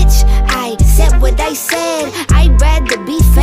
bitch. I said what I said. I'd rather be famous